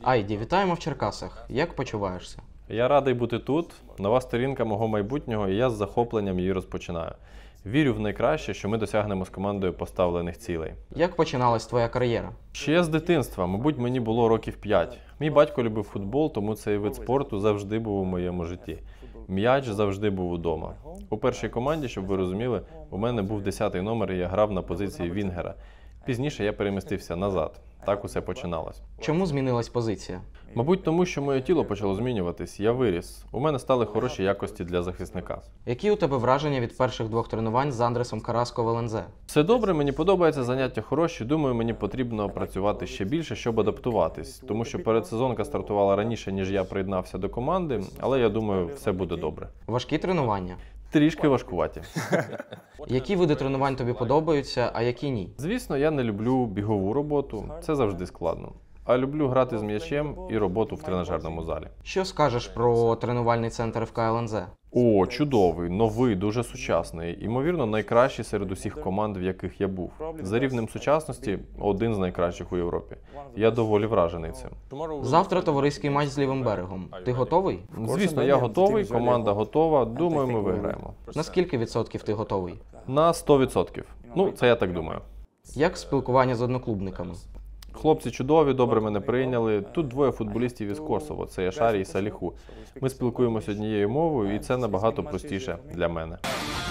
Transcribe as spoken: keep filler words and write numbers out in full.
Айді, вітаємо в Черкасах. Як почуваєшся? Я радий бути тут. Нова сторінка мого майбутнього, і я з захопленням її розпочинаю. Вірю в найкраще, що ми досягнемо з командою поставлених цілей. Як починалась твоя кар'єра? Ще з дитинства, мабуть, мені було років п'ять. Мій батько любив футбол, тому цей вид спорту завжди був у моєму житті. М'яч завжди був удома. У першій команді, щоб ви розуміли, у мене був десятий номер, і я грав на позиції вінгера. Пізніше я перемістився назад. Так усе починалось. Чому змінилась позиція? Мабуть, тому що моє тіло почало змінюватись, я виріс. У мене стали хороші якості для захисника. Які у тебе враження від перших двох тренувань з Андресом Караско в ел ен зет? Все добре, мені подобається, заняття хороші. Думаю, мені потрібно працювати ще більше, щоб адаптуватись. Тому що передсезонка стартувала раніше, ніж я приєднався до команди, але я думаю, все буде добре. Важкі тренування? Трішки важкуваті. Які види тренувань тобі подобаються, а які ні? Звісно, я не люблю бігову роботу, це завжди складно. А люблю грати з м'ячем і роботу в тренажерному залі. Що скажеш про тренувальний центр еф ка ел ен зет? О, чудовий, новий, дуже сучасний. Імовірно, найкращий серед усіх команд, в яких я був. За рівнем сучасності – один з найкращих у Європі. Я доволі вражений цим. Завтра товариський матч з Лівим берегом. Ти готовий? Звісно, я готовий, команда готова, думаю, ми виграємо. На скільки відсотків ти готовий? На сто відсотків. Ну, це я так думаю. Як спілкування з одноклубниками? Хлопці чудові, добре мене прийняли. Тут двоє футболістів із Косово, це Яшарі і Саліху. Ми спілкуємося однією мовою, і це набагато простіше для мене.